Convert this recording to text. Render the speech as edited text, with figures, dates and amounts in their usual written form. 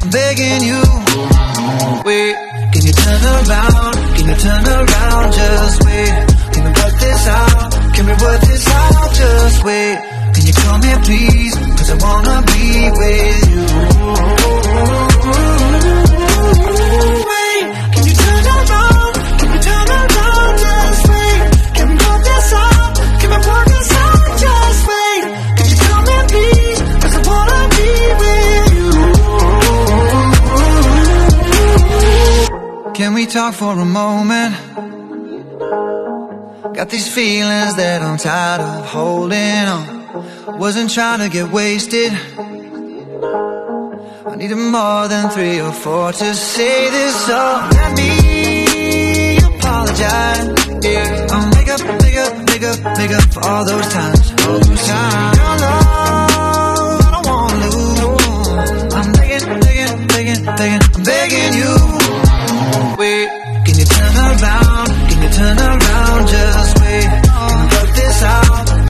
I'm begging you. Wait, can you turn around? Can you turn around? Just wait. Can we work this out? Can we work this out? Just wait. Can you call me please? Cause I wanna be with you. Wait, can you turn around? Can we turn around? Just wait. Can we work this out? Can we work this out? Just wait. Can you call me please? Cause I wanna be with you. Can we talk for a moment? Got these feelings that I'm tired of holding on. Wasn't trying to get wasted. I needed more than 3 or 4 to say this, so let me apologize. Yeah, I'll make up for all those times. Your love, I don't wanna lose. I'm begging, I'm begging you. Wait, can you turn around? Can you turn around?